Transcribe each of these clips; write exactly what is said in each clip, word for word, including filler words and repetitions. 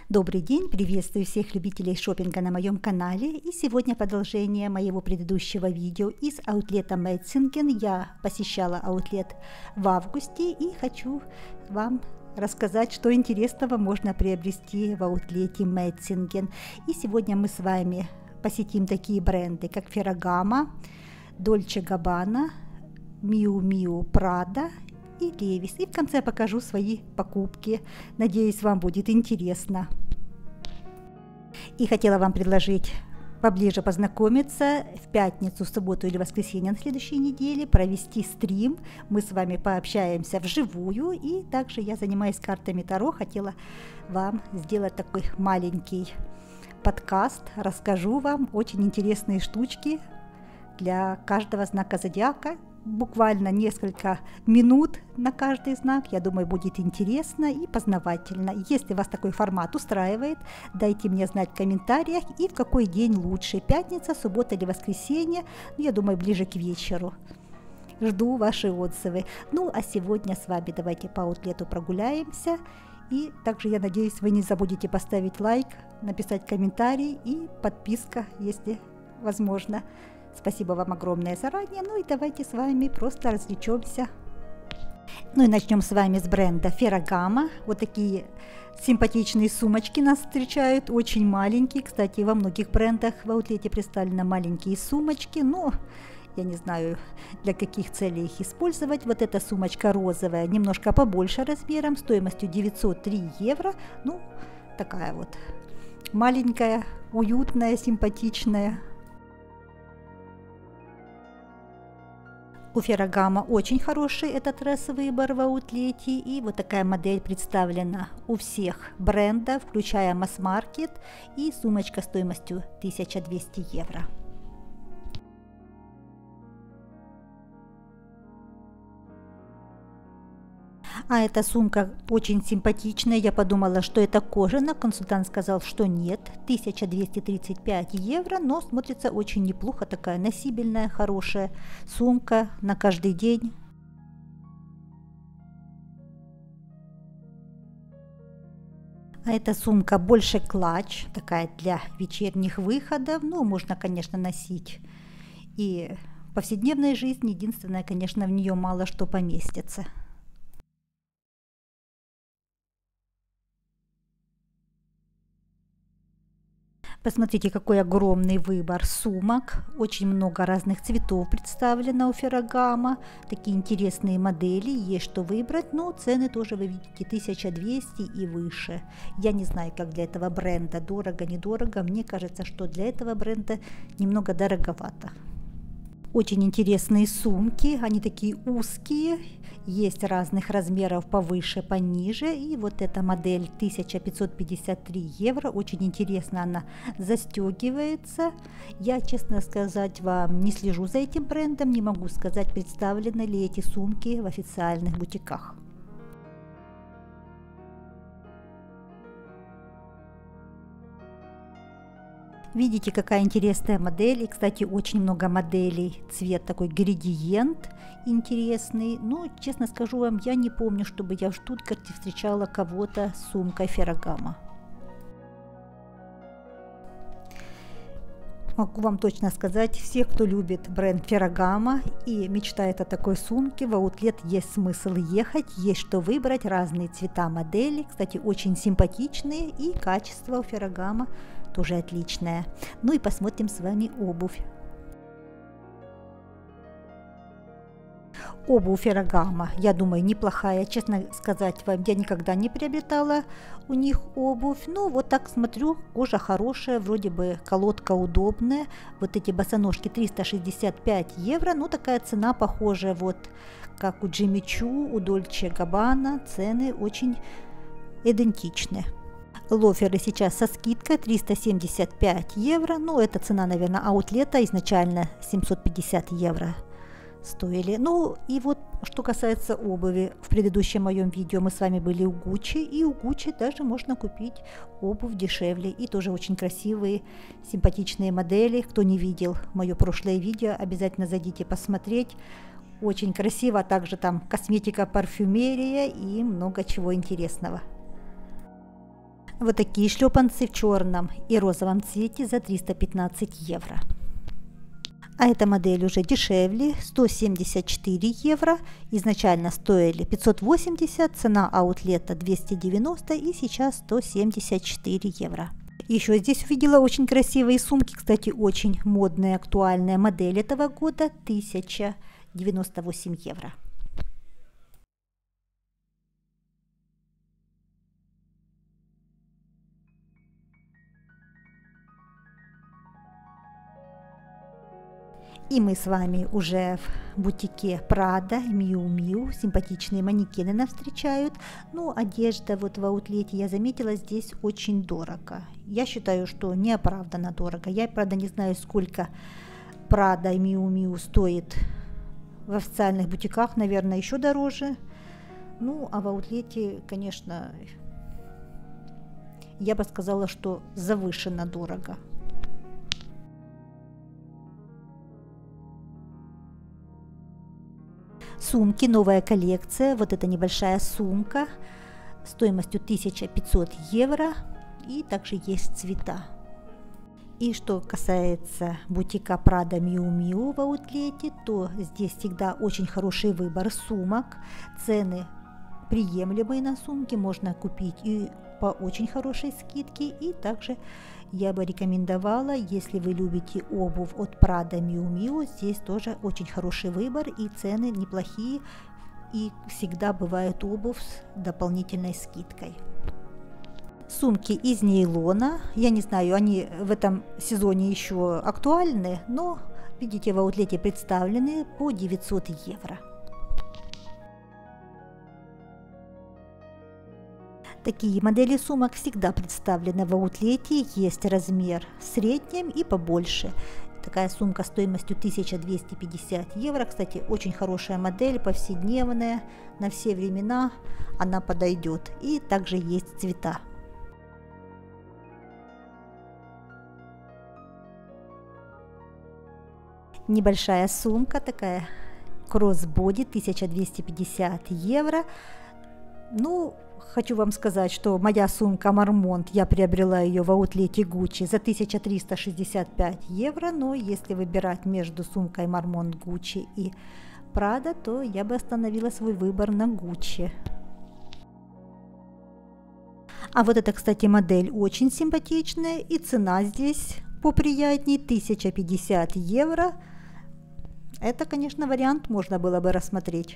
Добрый день, приветствую всех любителей шопинга на моем канале. И сегодня продолжение моего предыдущего видео из аутлета Metzingen. Я посещала аутлет в августе и хочу вам рассказать, что интересного можно приобрести в аутлете Metzingen. И сегодня мы с вами посетим такие бренды, как Ferragamo, Dolce Gabbana, Miu Miu Prada и Levi's. И в конце покажу свои покупки. Надеюсь, вам будет интересно. И хотела вам предложить поближе познакомиться в пятницу, субботу или воскресенье на следующей неделе, провести стрим. Мы с вами пообщаемся вживую. И также я занимаюсь картами Таро. Хотела вам сделать такой маленький подкаст. Расскажу вам очень интересные штучки для каждого знака зодиака. Буквально несколько минут на каждый знак. Я думаю, будет интересно и познавательно. Если вас такой формат устраивает, дайте мне знать в комментариях, и в какой день лучше: пятница, суббота или воскресенье. Ну, я думаю, ближе к вечеру. Жду ваши отзывы. Ну, а сегодня с вами давайте по аутлету прогуляемся. И также я надеюсь, вы не забудете поставить лайк, написать комментарий и подписка, если возможно. Спасибо вам огромное заранее. Ну и давайте с вами просто развлечемся. Ну и начнем с вами с бренда Ferragamo. Вот такие симпатичные сумочки нас встречают, очень маленькие. Кстати, во многих брендах в аутлете представлены маленькие сумочки, но я не знаю, для каких целей их использовать. Вот эта сумочка розовая, немножко побольше размером, стоимостью девятьсот три евро. Ну, такая вот маленькая, уютная, симпатичная. У Ferragamo очень хороший этот раз выбор в аутлете, и вот такая модель представлена у всех брендов, включая масс-маркет, и сумочка стоимостью тысяча двести евро. А эта сумка очень симпатичная. Я подумала, что это кожаная. Консультант сказал, что нет. тысяча двести тридцать пять евро, но смотрится очень неплохо. Такая носибельная, хорошая сумка на каждый день. А эта сумка больше клатч, такая для вечерних выходов. Ну, можно, конечно, носить и в повседневной жизни. Единственное, конечно, в нее мало что поместится. Посмотрите, какой огромный выбор сумок. Очень много разных цветов представлено у Ferragamo. Такие интересные модели, есть что выбрать. Но цены тоже вы видите тысяча двести и выше. Я не знаю, как для этого бренда, дорого, недорого. Мне кажется, что для этого бренда немного дороговато. Очень интересные сумки, они такие узкие, есть разных размеров, повыше, пониже. И вот эта модель тысяча пятьсот пятьдесят три евро, очень интересно она застегивается. Я, честно сказать, вам не слежу за этим брендом, не могу сказать, представлены ли эти сумки в официальных бутиках. Видите, какая интересная модель. И, кстати, очень много моделей. Цвет такой градиент интересный. Ну, честно скажу вам, я не помню, чтобы я в Штутгарте встречала кого-то с сумкой Ferragamo. Могу вам точно сказать, всех, кто любит бренд Ferragamo и мечтает о такой сумке, в аутлет есть смысл ехать, есть что выбрать, разные цвета моделей. Кстати, очень симпатичные, и качество у Ferragamo тоже отличное. Ну и посмотрим с вами обувь. Обувь Ferragamo, я думаю, неплохая. Честно сказать вам, я никогда не приобретала у них обувь. Ну, вот так смотрю, кожа хорошая, вроде бы колодка удобная. Вот эти босоножки триста шестьдесят пять евро. Ну, такая цена похожая, вот как у Jimmy Choo, у Dolce Gabbana. Цены очень идентичны. Лоферы сейчас со скидкой триста семьдесят пять евро. Ну, это цена, наверное, аутлета. Изначально семьсот пятьдесят евро стоили. Ну, и вот, что касается обуви. В предыдущем моем видео мы с вами были у Gucci. И у Gucci даже можно купить обувь дешевле. И тоже очень красивые, симпатичные модели. Кто не видел мое прошлое видео, обязательно зайдите посмотреть. Очень красиво. Также там косметика, парфюмерия и много чего интересного. Вот такие шлепанцы в черном и розовом цвете за триста пятнадцать евро. А эта модель уже дешевле, сто семьдесят четыре евро. Изначально стоили пятьсот восемьдесят, цена аутлета двести девяносто и сейчас сто семьдесят четыре евро. Еще здесь увидела очень красивые сумки, кстати, очень модная, актуальная модель этого года, тысяча девяносто восемь евро. И мы с вами уже в бутике Prada, Miu Miu. Симпатичные манекены нас встречают. Ну, одежда вот в аутлете, я заметила, здесь очень дорого. Я считаю, что неоправданно дорого. Я, правда, не знаю, сколько Prada и Miu Miu стоит в официальных бутиках. Наверное, еще дороже. Ну, а в аутлете, конечно, я бы сказала, что завышенно дорого. Сумки, новая коллекция, вот эта небольшая сумка стоимостью тысяча пятьсот евро, и также есть цвета. И что касается бутика Prada Miu Miu в аутлете, то здесь всегда очень хороший выбор сумок, цены приемлемые на сумки, можно купить и по очень хорошей скидке, и также я бы рекомендовала, если вы любите обувь от Prada Miu Miu, здесь тоже очень хороший выбор и цены неплохие, и всегда бывает обувь с дополнительной скидкой. Сумки из нейлона, я не знаю, они в этом сезоне еще актуальны, но видите, в аутлете представлены по девятьсот евро. Такие модели сумок всегда представлены в аутлете, есть размер в среднем и побольше. Такая сумка стоимостью тысяча двести пятьдесят евро, кстати, очень хорошая модель, повседневная, на все времена она подойдет. И также есть цвета. Небольшая сумка такая, кроссбоди, тысяча двести пятьдесят евро. Ну, хочу вам сказать, что моя сумка Marmont, я приобрела ее в аутлете Gucci за тысяча триста шестьдесят пять евро, но если выбирать между сумкой Marmont Gucci и Prada, то я бы остановила свой выбор на Gucci. А вот эта, кстати, модель очень симпатичная, и цена здесь поприятней, тысяча пятьдесят евро. Это, конечно, вариант можно было бы рассмотреть.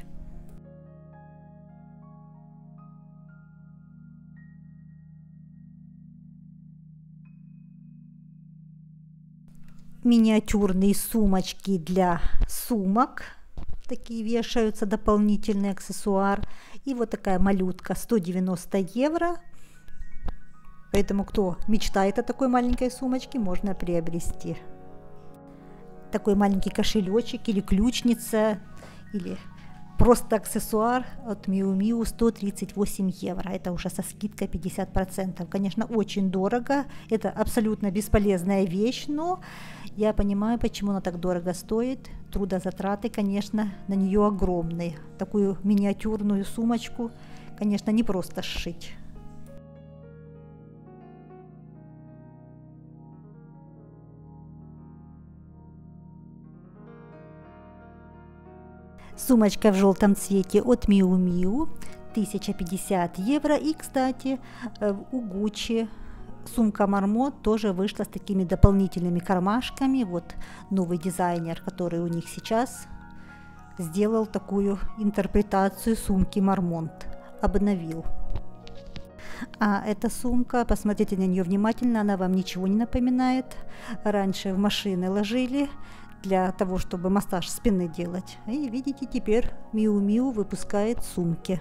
Миниатюрные сумочки для сумок, такие вешаются, дополнительный аксессуар. И вот такая малютка, сто девяносто евро. Поэтому, кто мечтает о такой маленькой сумочке, можно приобрести. Такой маленький кошелечек или ключница, или просто аксессуар от Miu Miu, сто тридцать восемь евро. Это уже со скидкой пятьдесят процентов. Конечно, очень дорого. Это абсолютно бесполезная вещь, но я понимаю, почему она так дорого стоит. Трудозатраты, конечно, на нее огромные. Такую миниатюрную сумочку, конечно, не просто сшить. Сумочка в желтом цвете от Miu Miu, тысяча пятьдесят евро. И, кстати, у Gucci сумка Marmont тоже вышла с такими дополнительными кармашками. Вот новый дизайнер, который у них сейчас, сделал такую интерпретацию сумки Marmont, обновил. А эта сумка, посмотрите на нее внимательно, она вам ничего не напоминает. Раньше в машины ложили для того, чтобы массаж спины делать. И видите, теперь Miu Miu выпускает сумки.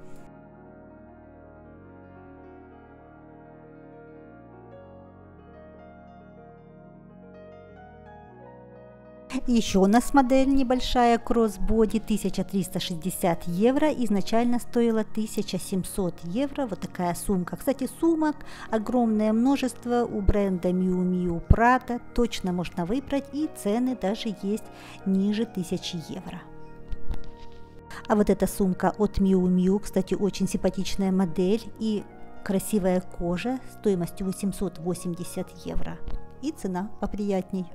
Еще у нас модель небольшая кроссбоди, тысяча триста шестьдесят евро, изначально стоила тысяча семьсот евро. Вот такая сумка. Кстати, сумок огромное множество у бренда Miu Miu, Prada, точно можно выбрать, и цены даже есть ниже тысячи евро. А вот эта сумка от Miu Miu, кстати, очень симпатичная модель, и красивая кожа стоимостью восемьсот восемьдесят евро. И цена поприятней.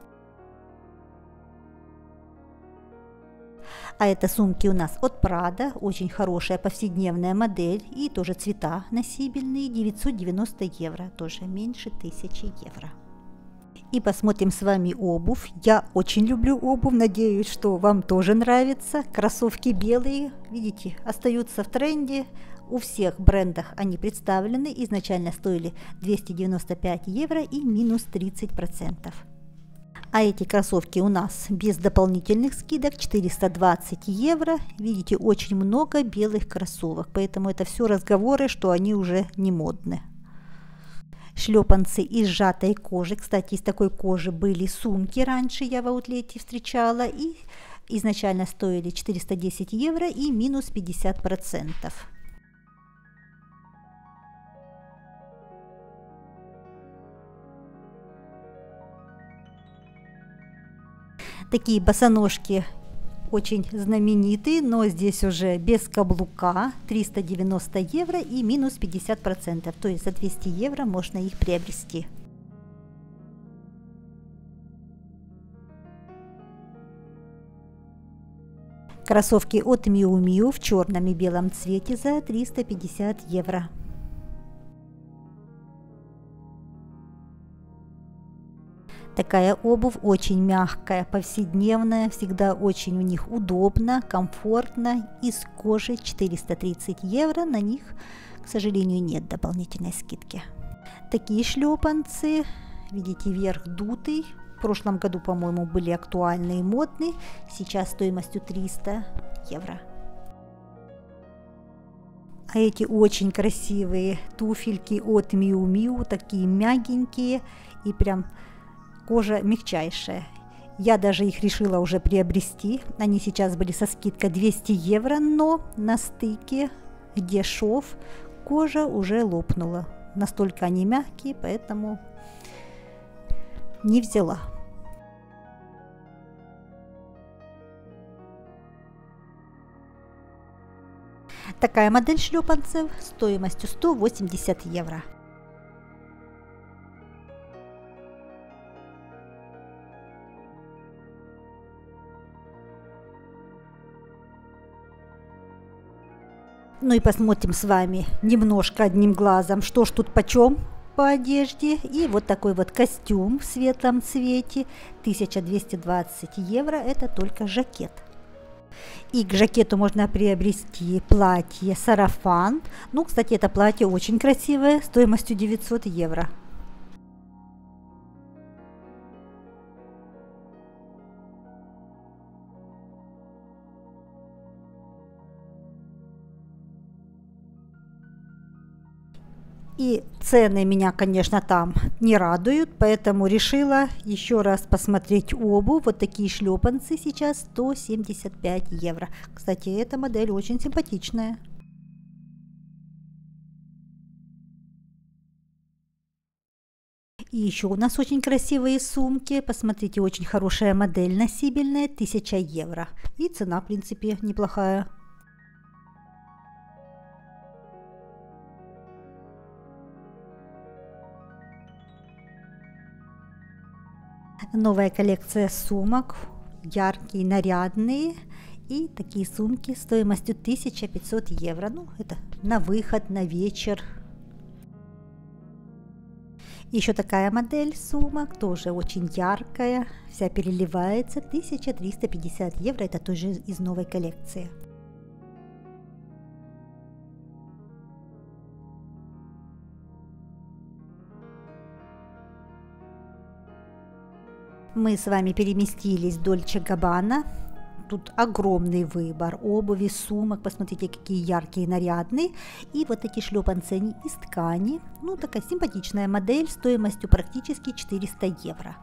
А это сумки у нас от Prada, очень хорошая повседневная модель и тоже цвета носибельные, девятьсот девяносто евро, тоже меньше тысячи евро. И посмотрим с вами обувь. Я очень люблю обувь, надеюсь, что вам тоже нравится. Кроссовки белые, видите, остаются в тренде. У всех брендах они представлены, изначально стоили двести девяносто пять евро и минус тридцать процентов. А эти кроссовки у нас без дополнительных скидок четыреста двадцать евро. Видите, очень много белых кроссовок, поэтому это все разговоры, что они уже не модны. Шлепанцы из сжатой кожи. Кстати, из такой кожи были сумки раньше, я в аутлете встречала, и изначально стоили четыреста десять евро и минус пятьдесят процентов. Такие босоножки очень знаменитые, но здесь уже без каблука, триста девяносто евро и минус пятьдесят процентов, то есть за двести евро можно их приобрести. Кроссовки от Miu Miu в черном и белом цвете за триста пятьдесят евро. Такая обувь очень мягкая, повседневная, всегда очень у них удобно, комфортно. Из кожи четыреста тридцать евро, на них, к сожалению, нет дополнительной скидки. Такие шлепанцы, видите, верх дутый. В прошлом году, по-моему, были актуальные и модные, сейчас стоимостью триста евро. А эти очень красивые туфельки от Miu Miu, такие мягенькие и прям... Кожа мягчайшая. Я даже их решила уже приобрести. Они сейчас были со скидкой двести евро, но на стыке, где шов, кожа уже лопнула. Настолько они мягкие, поэтому не взяла. Такая модель шлепанцев стоимостью сто восемьдесят евро. Ну и посмотрим с вами немножко одним глазом, что ж тут почем по одежде. И вот такой вот костюм в светлом цвете, тысяча двести двадцать евро, это только жакет. И к жакету можно приобрести платье, сарафан. Ну, кстати, это платье очень красивое, стоимостью девятьсот евро. И цены меня, конечно, там не радуют, поэтому решила еще раз посмотреть обувь. Вот такие шлепанцы сейчас сто семьдесят пять евро. Кстати, эта модель очень симпатичная. И еще у нас очень красивые сумки. Посмотрите, очень хорошая модель носибельная, тысяча евро. И цена, в принципе, неплохая. Новая коллекция сумок, яркие, нарядные, и такие сумки стоимостью тысяча пятьсот евро. Ну, это на выход, на вечер. Еще такая модель сумок, тоже очень яркая, вся переливается, тысяча триста пятьдесят евро, это тоже из новой коллекции. Мы с вами переместились в Дольче Габбана. Тут огромный выбор обуви, сумок. Посмотрите, какие яркие, нарядные. И вот эти шлепанцы из ткани. Ну, такая симпатичная модель стоимостью практически четыреста евро.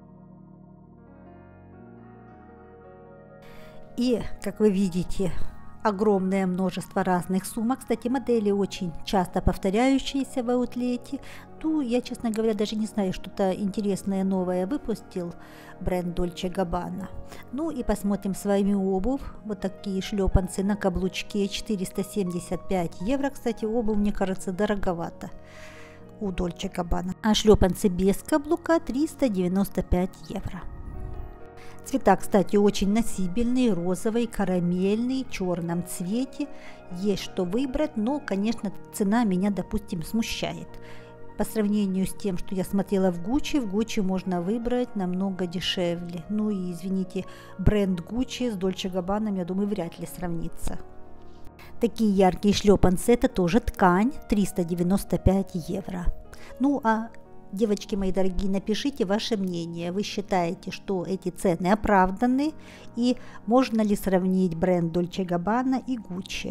И, как вы видите, огромное множество разных сумок. Кстати, модели очень часто повторяющиеся в аутлете. Ну, я, честно говоря, даже не знаю, что-то интересное новое выпустил бренд Dolce Gabbana. Ну и посмотрим с вами обувь. Вот такие шлепанцы на каблучке, четыреста семьдесят пять евро. Кстати, обувь, мне кажется, дороговато у Dolce Gabbana. А шлепанцы без каблука триста девяносто пять евро. Цвета, кстати, очень носибельные: розовый, карамельный, в черном цвете. Есть что выбрать, но, конечно, цена меня, допустим, смущает. По сравнению с тем, что я смотрела в Gucci, в Gucci можно выбрать намного дешевле. Ну и, извините, бренд Gucci с Dolce Gabbana, я думаю, вряд ли сравнится. Такие яркие шлепанцы, это тоже ткань, триста девяносто пять евро. Ну а девочки мои дорогие, напишите ваше мнение. Вы считаете, что эти цены оправданы, и можно ли сравнить бренд Dolce Gabbana и Gucci?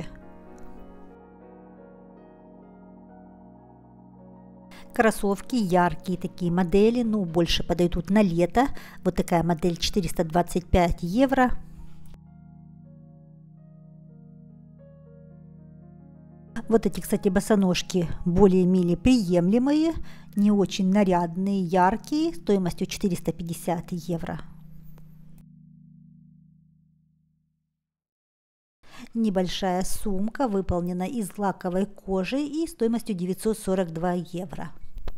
Кроссовки яркие такие модели, ну больше подойдут на лето. Вот такая модель четыреста двадцать пять евро. Вот эти, кстати, босоножки более-менее приемлемые, не очень нарядные, яркие, стоимостью четыреста пятьдесят евро. Небольшая сумка, выполнена из лаковой кожи и стоимостью девятьсот сорок два евро.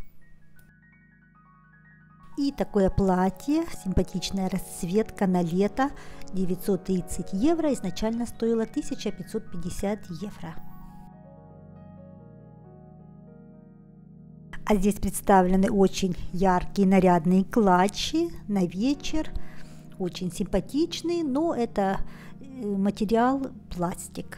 И такое платье, симпатичная расцветка на лето, девятьсот тридцать евро, изначально стоило тысяча пятьсот пятьдесят евро. А здесь представлены очень яркие нарядные клатчи на вечер, очень симпатичные, но это материал пластик.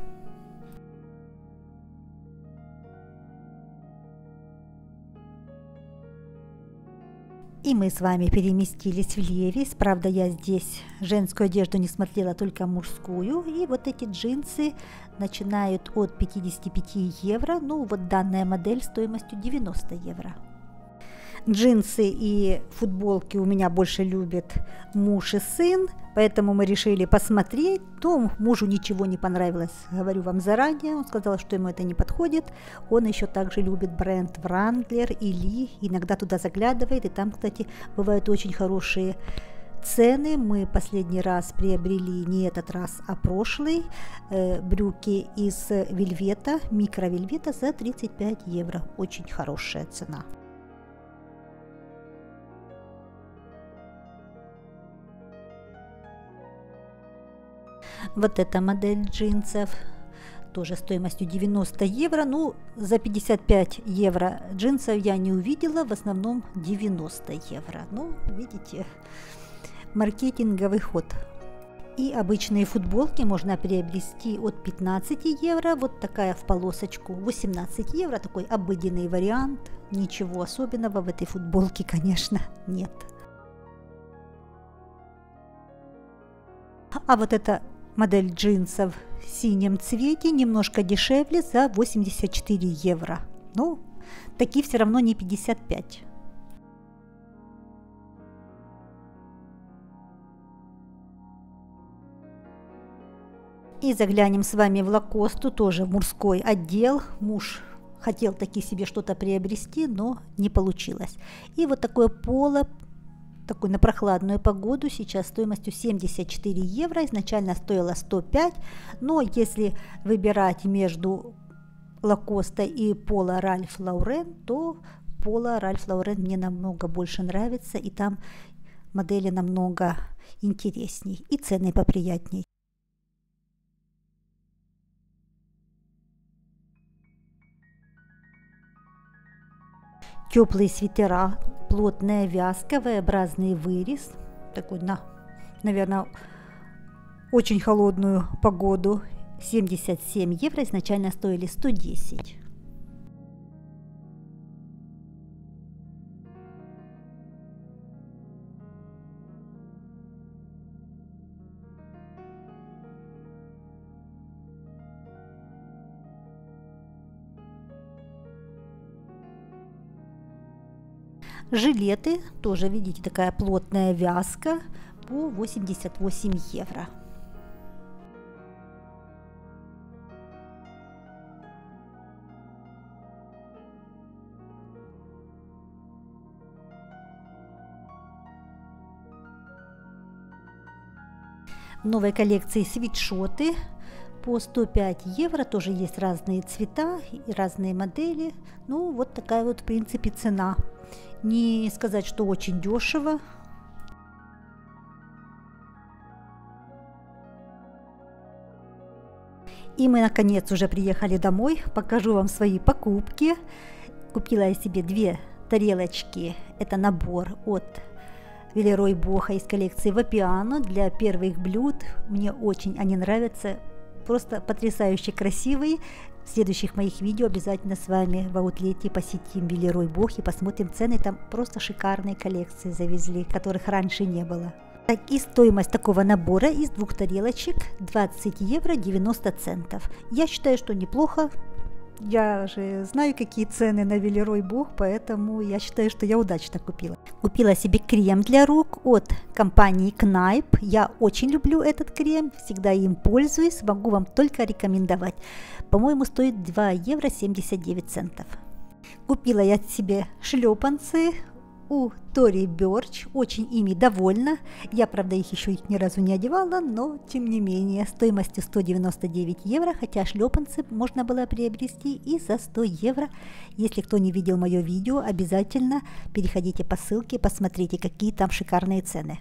И мы с вами переместились в Левис. Правда, я здесь женскую одежду не смотрела, только мужскую. И вот эти джинсы начинают от пятидесяти пяти евро. Ну, вот данная модель стоимостью девяносто евро. Джинсы и футболки у меня больше любят муж и сын, поэтому мы решили посмотреть. То мужу ничего не понравилось, говорю вам заранее. Он сказал, что ему это не подходит. Он еще также любит бренд Wrangler и Lee. Иногда туда заглядывает, и там, кстати, бывают очень хорошие цены. Мы последний раз приобрели, не этот раз, а прошлый, э, брюки из вельвета, микровельвета за тридцать пять евро. Очень хорошая цена. Вот эта модель джинсов тоже стоимостью девяносто евро. Ну, за пятьдесят пять евро джинсов я не увидела, в основном девяносто евро. Ну, видите, маркетинговый ход. И обычные футболки можно приобрести от пятнадцати евро. Вот такая в полосочку, восемнадцать евро. Такой обыденный вариант. Ничего особенного в этой футболке, конечно, нет. А вот эта модель джинсов в синем цвете немножко дешевле, за восемьдесят четыре евро. Ну, такие все равно не пятьдесят пять. И заглянем с вами в Лакосту, тоже мужской отдел. Муж хотел таки себе что-то приобрести, но не получилось. И вот такое поло, такой на прохладную погоду, сейчас стоимостью семьдесят четыре евро, изначально стоило сто пять, но если выбирать между Лакоста и Пола Ральф Лаурен, то Пола Ральф Лаурен мне намного больше нравится, и там модели намного интересней и цены поприятней. Теплые свитера, плотная вязка, V-образный вырез, такой на, наверное, очень холодную погоду, семьдесят семь евро, изначально стоили сто десять. Жилеты, тоже, видите, такая плотная вязка, по восемьдесят восемь евро. В новой коллекции свитшоты по сто пять евро. Тоже есть разные цвета и разные модели. Ну, вот такая вот, в принципе, цена. Не сказать, что очень дешево. И мы, наконец, уже приехали домой. Покажу вам свои покупки. Купила я себе две тарелочки. Это набор от Вилерой Боха из коллекции Vapiano для первых блюд. Мне очень они нравятся. Просто потрясающе красивые. В следующих моих видео обязательно с вами в аутлете посетим Вилерой Бох и посмотрим цены. Там просто шикарные коллекции завезли, которых раньше не было. Так, и стоимость такого набора из двух тарелочек двадцать евро девяносто центов. Я считаю, что неплохо. Я же знаю, какие цены на Вилерой Бох, поэтому я считаю, что я удачно купила. Купила себе крем для рук от компании Kneipp. Я очень люблю этот крем, всегда им пользуюсь, могу вам только рекомендовать. По-моему, стоит два евро семьдесят девять центов. Купила я себе шлепанцы у Tory Burch, очень ими довольна. Я, правда, их еще их ни разу не одевала, но тем не менее, стоимостью сто девяносто девять евро, хотя шлепанцы можно было приобрести и за сто евро. Если кто не видел мое видео, обязательно переходите по ссылке, посмотрите, какие там шикарные цены.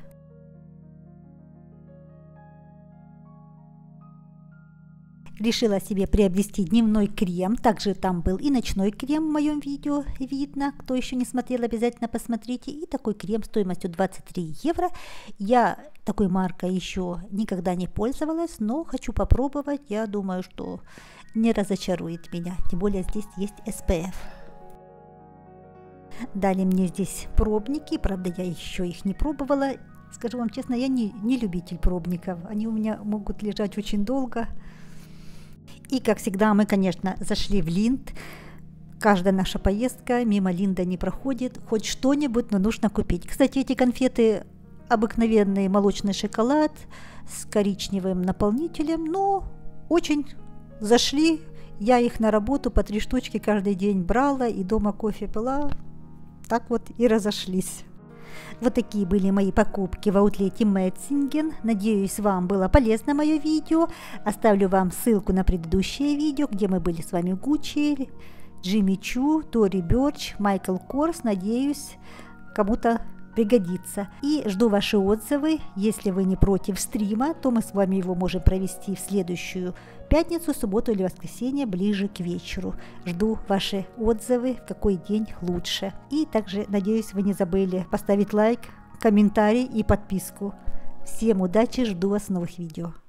Решила себе приобрести дневной крем, также там был и ночной крем в моем видео, видно, кто еще не смотрел, обязательно посмотрите. И такой крем стоимостью двадцать три евро. Я такой маркой еще никогда не пользовалась, но хочу попробовать, я думаю, что не разочарует меня, тем более здесь есть эс пэ эф. Дали мне здесь пробники, правда я еще их не пробовала. Скажу вам честно, я не, не любитель пробников, они у меня могут лежать очень долго. И, как всегда, мы, конечно, зашли в Линд. Каждая наша поездка мимо Линда не проходит. Хоть что-нибудь, но нужно купить. Кстати, эти конфеты обыкновенный молочный шоколад с коричневым наполнителем, но очень зашли. Я их на работу по три штучки каждый день брала и дома кофе пила. Так вот и разошлись. Вот такие были мои покупки в аутлете Metzingen. Надеюсь, вам было полезно мое видео. Оставлю вам ссылку на предыдущее видео, где мы были с вами в Gucci, Jimmy Choo, Tory Burch, Michael Kors. Надеюсь, кому-то пригодится. И жду ваши отзывы. Если вы не против стрима, то мы с вами его можем провести в следующую пятницу, субботу или воскресенье ближе к вечеру. Жду ваши отзывы, в какой день лучше. И также, надеюсь, вы не забыли поставить лайк, комментарий и подписку. Всем удачи, жду вас в новых видео.